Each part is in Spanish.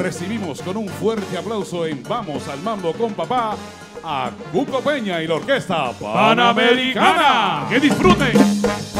recibimos con un fuerte aplauso en Vamos al Mambo con Papá a Cuco Peña y la Orquesta Panamericana. ¡Que disfruten!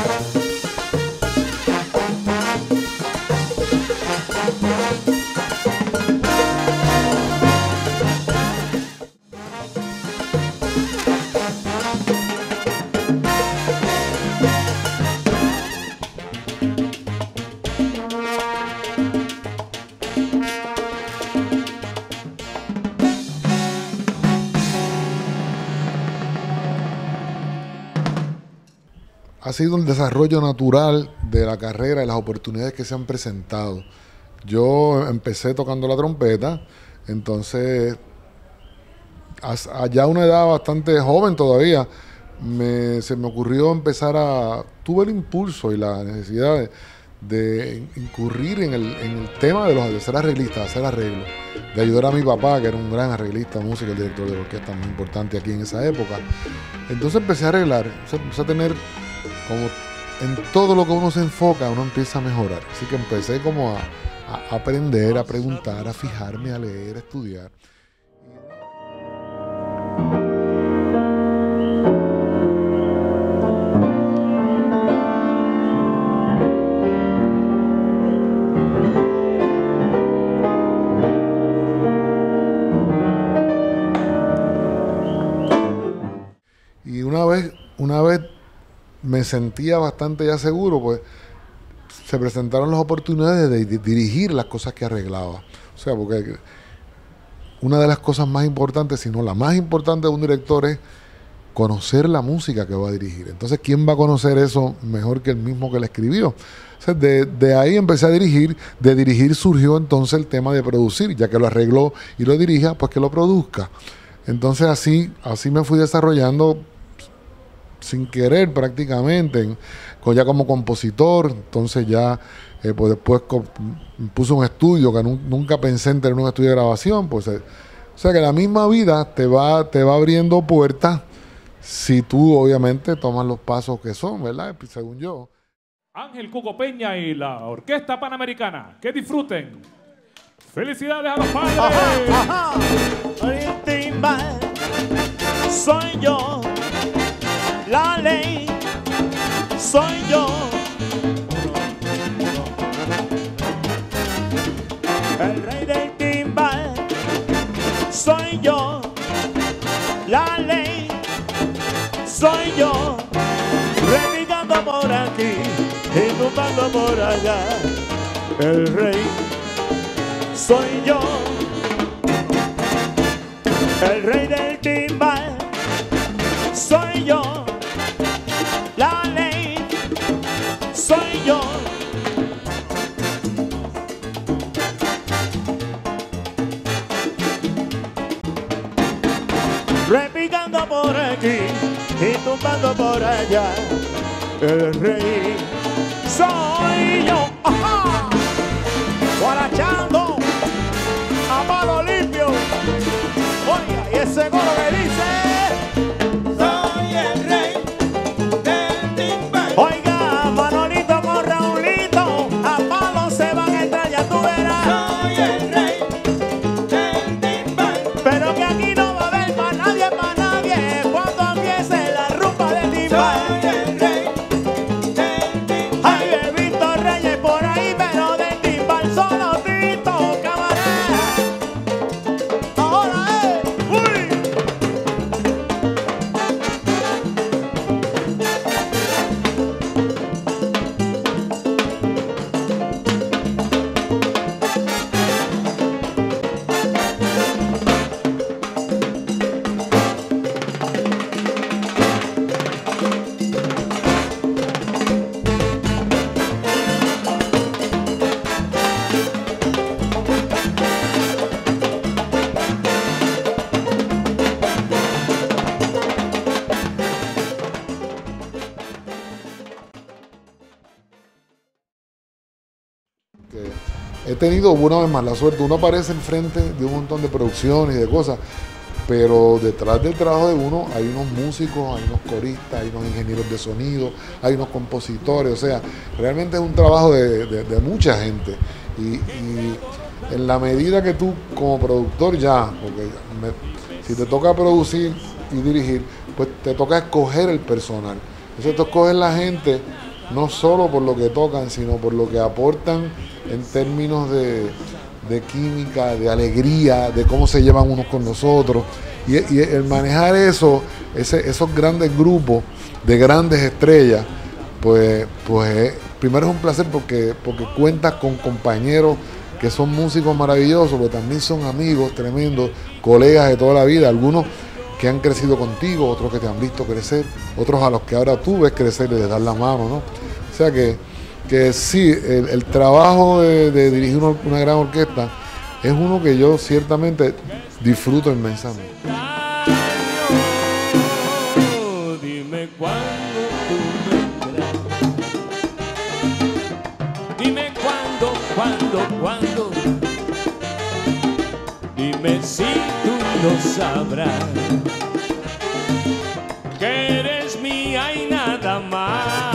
Ha sido un desarrollo natural de la carrera y las oportunidades que se han presentado. Yo empecé tocando la trompeta, entonces allá a una edad bastante joven todavía, se me ocurrió tuve el impulso y la necesidad de incurrir en el tema de ser arreglista, de hacer arreglos, de ayudar a mi papá, que era un gran arreglista, músico, el director de orquesta muy importante aquí en esa época. Entonces empecé a arreglar, empecé a tener, como en todo lo que uno se enfoca, uno empieza a mejorar. Así que empecé como a aprender, a preguntar, a fijarme, a leer, a estudiar. Y una vez me sentía bastante ya seguro, pues se presentaron las oportunidades de dirigir las cosas que arreglaba. O sea, porque una de las cosas más importantes, si no la más importante de un director, es conocer la música que va a dirigir. Entonces, ¿quién va a conocer eso mejor que el mismo que la escribió? O sea, de ahí empecé a dirigir. De dirigir surgió entonces el tema de producir, ya que lo arregló y lo dirija, pues que lo produzca. Entonces así me fui desarrollando sin querer prácticamente, ya como compositor. Entonces ya pues después puse un estudio que nunca pensé en tener un estudio de grabación. Pues, o sea que la misma vida te va abriendo puertas si tú obviamente tomas los pasos que son, ¿verdad? Según yo. Ángel Cuco Peña y la Orquesta Panamericana. Que disfruten. ¡Felicidades a los padres! Ajá, el timbal soy yo, la ley soy yo, el rey del timbal soy yo, la ley soy yo, renegando por aquí y tumbando por allá, el rey soy yo, el rey del timbal soy yo, la ley soy yo. Repicando por aquí y tumbando por allá, el rey soy yo. ¡Ajá! Guarachando a palo limpio. Oiga, y ese coro que dice: soy el rey del timbal. Oiga, Manolito con Raulito, a palo se van a entrar, ya tú verás. Soy el rey del timbal. Pero que aquí no va a haber para nadie, cuando empiece la rumba del timbal. Soy el rey del timbal. Ay, he visto reyes por ahí, pero del timbal solo Tito, camarada. Ahora He tenido una vez más la suerte, uno aparece enfrente de un montón de producciones y de cosas, pero detrás del trabajo de uno hay unos músicos, hay unos coristas, hay unos ingenieros de sonido, hay unos compositores. O sea, realmente es un trabajo de mucha gente y en la medida que tú como productor ya, porque si te toca producir y dirigir, pues te toca escoger el personal. Entonces tú escoges la gente no solo por lo que tocan, sino por lo que aportan en términos de química, de alegría, de cómo se llevan unos con los otros. Y el manejar esos grandes grupos de grandes estrellas, pues primero es un placer porque cuentas con compañeros que son músicos maravillosos, pero también son amigos tremendos, colegas de toda la vida, algunos que han crecido contigo, otros que te han visto crecer, otros a los que ahora tú ves crecer y les das la mano, ¿no? O sea que sí, el trabajo de dirigir una gran orquesta es uno que yo ciertamente disfruto inmensamente. Dime cuándo tú vendrás. Dime cuándo. Dime si tú lo sabrás. Que eres mía y nada más.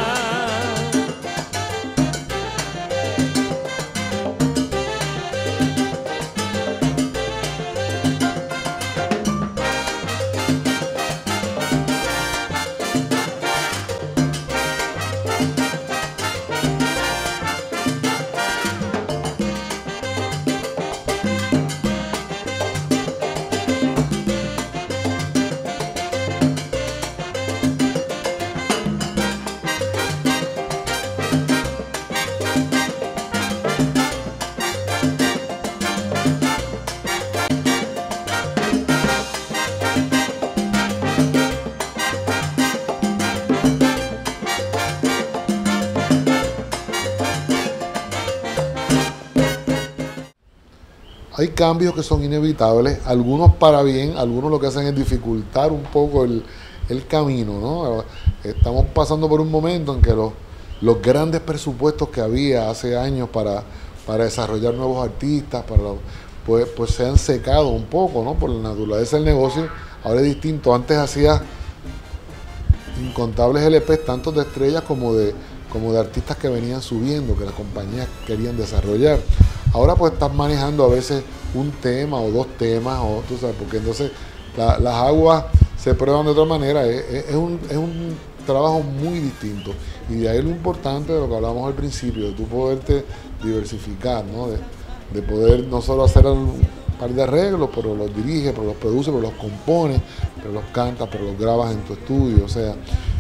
Hay cambios que son inevitables, algunos para bien, algunos lo que hacen es dificultar un poco el camino, ¿no? Estamos pasando por un momento en que los grandes presupuestos que había hace años para desarrollar nuevos artistas, pues se han secado un poco, ¿no? Por la naturaleza del negocio. Ahora es distinto. Antes hacías incontables LPs, tanto de estrellas como de artistas que venían subiendo, que las compañías querían desarrollar. Ahora pues estás manejando a veces un tema o dos temas, o tú sabes, porque entonces las aguas se prueban de otra manera. Es un trabajo muy distinto. Y de ahí lo importante de lo que hablamos al principio, de tú poderte diversificar, ¿no? De poder no solo hacer un par de arreglos, pero los diriges, pero los produces, pero los compones, pero los cantas, pero los grabas en tu estudio. O sea,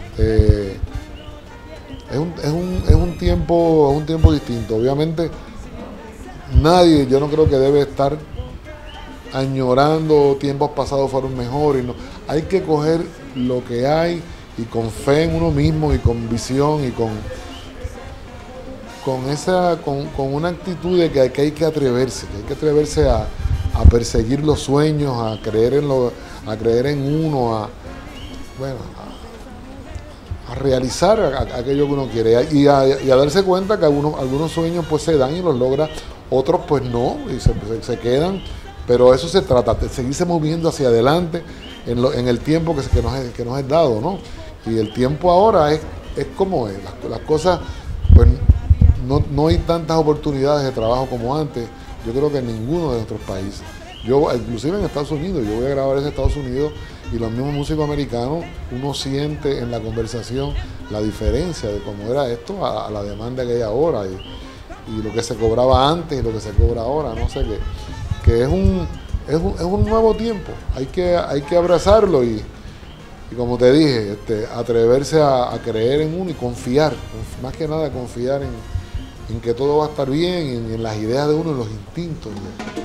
es un tiempo distinto. Obviamente nadie, yo no creo que debe estar añorando tiempos pasados fueron mejores. No. Hay que coger lo que hay y con fe en uno mismo y con visión y con una actitud de que hay que atreverse, a perseguir los sueños, a creer en uno, a realizar aquello que uno quiere y a darse cuenta que algunos sueños pues se dan y los logra, otros pues no, y se quedan, pero eso se trata, de seguirse moviendo hacia adelante en el tiempo que nos es dado, ¿no? Y el tiempo ahora es como es, las cosas, pues no hay tantas oportunidades de trabajo como antes, yo creo que en ninguno de nuestros países. Yo, inclusive en Estados Unidos, yo voy a grabar en Estados Unidos y los mismos músicos americanos, uno siente en la conversación la diferencia de cómo era esto a la demanda que hay ahora y lo que se cobraba antes y lo que se cobra ahora, no sé, que es un nuevo tiempo, hay que abrazarlo y como te dije, atreverse a creer en uno y confiar, más que nada confiar en que todo va a estar bien, en las ideas de uno, en los instintos, ¿no?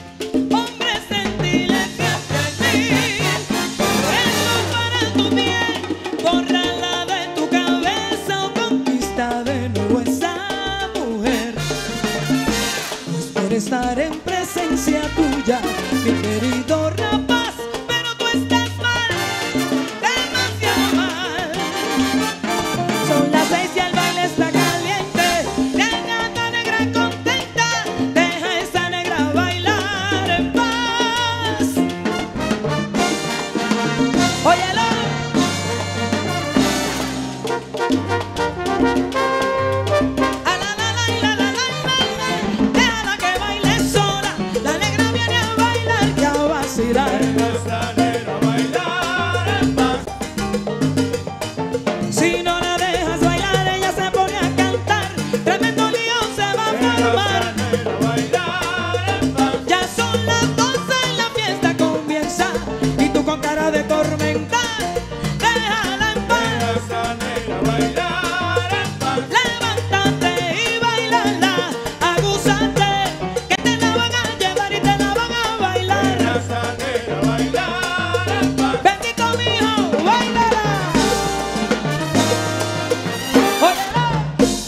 Estar en presencia tuya, mi querido rapaz, pero tú estás mal, demasiado mal. Son las 6 y el baile está caliente, deja a esta negra contenta, deja a esta negra bailar. Levántate y bailala, agúzate, que te la van a llevar y te la van a bailar. Bendito mijo, bailala. Óyala.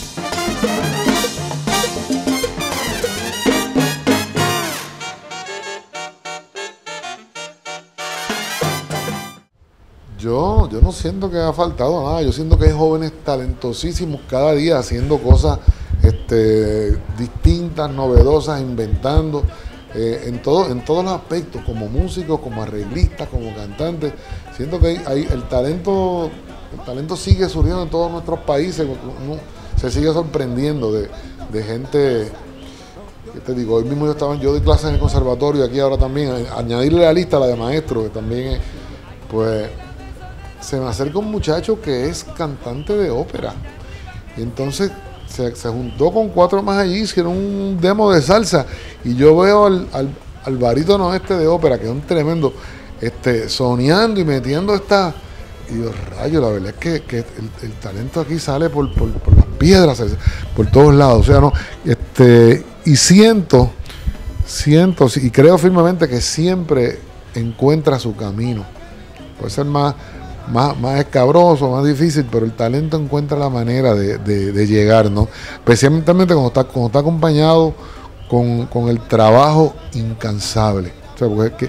Yo no siento que ha faltado nada. Yo siento que hay jóvenes talentosísimos cada día haciendo cosas distintas, novedosas, inventando en todos los aspectos, como músicos, como arreglistas, como cantantes. Siento que el talento sigue surgiendo en todos nuestros países. Uno se sigue sorprendiendo de gente. ¿Qué te digo? Hoy mismo yo doy clases en el conservatorio aquí ahora también. Añadirle la lista la de maestros, que también pues se me acerca un muchacho que es cantante de ópera. Y entonces se juntó con 4 más allí, hicieron un demo de salsa. Y yo veo al barítono de ópera, que es un tremendo, soñando y metiendo esta. Y yo, rayo, la verdad es que el talento aquí sale por las piedras, por todos lados. O sea, no, y siento, y creo firmemente que siempre encuentra su camino. Puede ser más escabroso, más difícil, pero el talento encuentra la manera de llegar, ¿no? Especialmente cuando está acompañado con el trabajo incansable. O sea, porque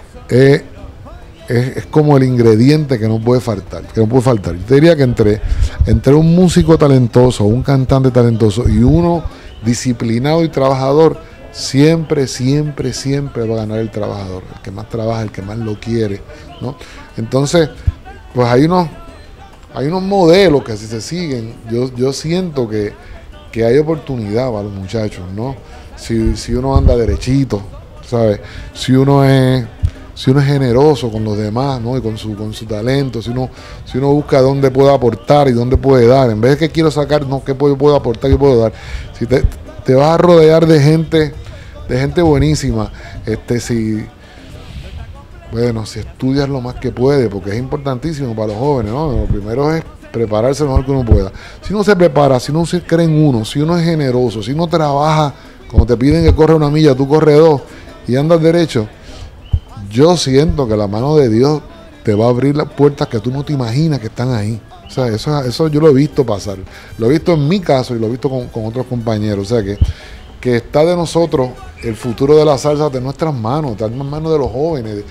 es como el ingrediente que no puede faltar. Yo te diría que entre un músico talentoso, un cantante talentoso y uno disciplinado y trabajador, siempre va a ganar el trabajador, el que más trabaja, el que más lo quiere, ¿no? Entonces, pues hay unos modelos que si se siguen, yo siento que hay oportunidad para los muchachos, ¿no? Si uno anda derechito, ¿sabes? Si uno es generoso con los demás, ¿no? Y con su talento, si uno busca dónde puede aportar y dónde puede dar, en vez de que quiero sacar, no, qué puedo aportar, qué puedo dar. Si te vas a rodear de gente buenísima, si estudias lo más que puedes, porque es importantísimo para los jóvenes, ¿no? Lo primero es prepararse lo mejor que uno pueda. Si uno se prepara, si uno se cree en uno, si uno es generoso, si uno trabaja, como te piden que corre 1 milla, tú corres 2 y andas derecho, yo siento que la mano de Dios te va a abrir las puertas que tú no te imaginas que están ahí. O sea, eso yo lo he visto pasar. Lo he visto en mi caso y lo he visto con otros compañeros. O sea, que está de nosotros el futuro de la salsa de nuestras manos, está en las manos de los jóvenes.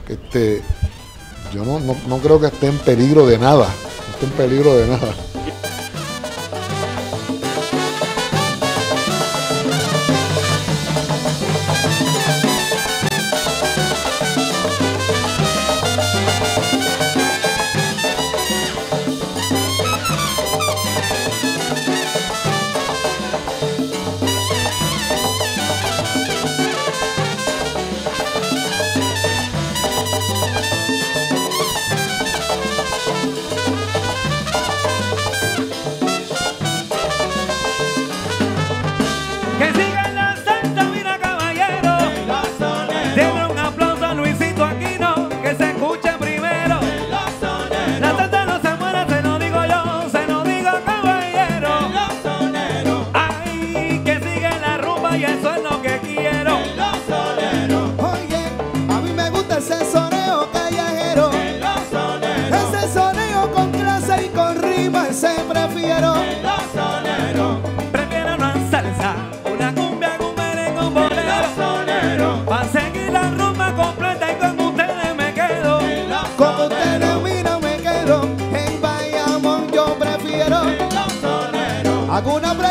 Yo no creo que esté en peligro de nada. No esté en peligro de nada. Que siga la salsa, mira caballero. Denle un aplauso a Luisito Aquino, que se escuche primero. La salsa no se muere, se lo digo yo, se lo digo caballero. Ay, que sigue la rumba y eso es lo que quiero. Oye, a mí me gusta ese soneo callejero. Ese soneo con clase y con rima, ese prefiero. Prefiero una salsa, una cumbia, un merengue, un bolero. Pa' seguir la rumba completa y con ustedes me quedo. Con ustedes mira me quedo. En Bayamón yo prefiero. Hago una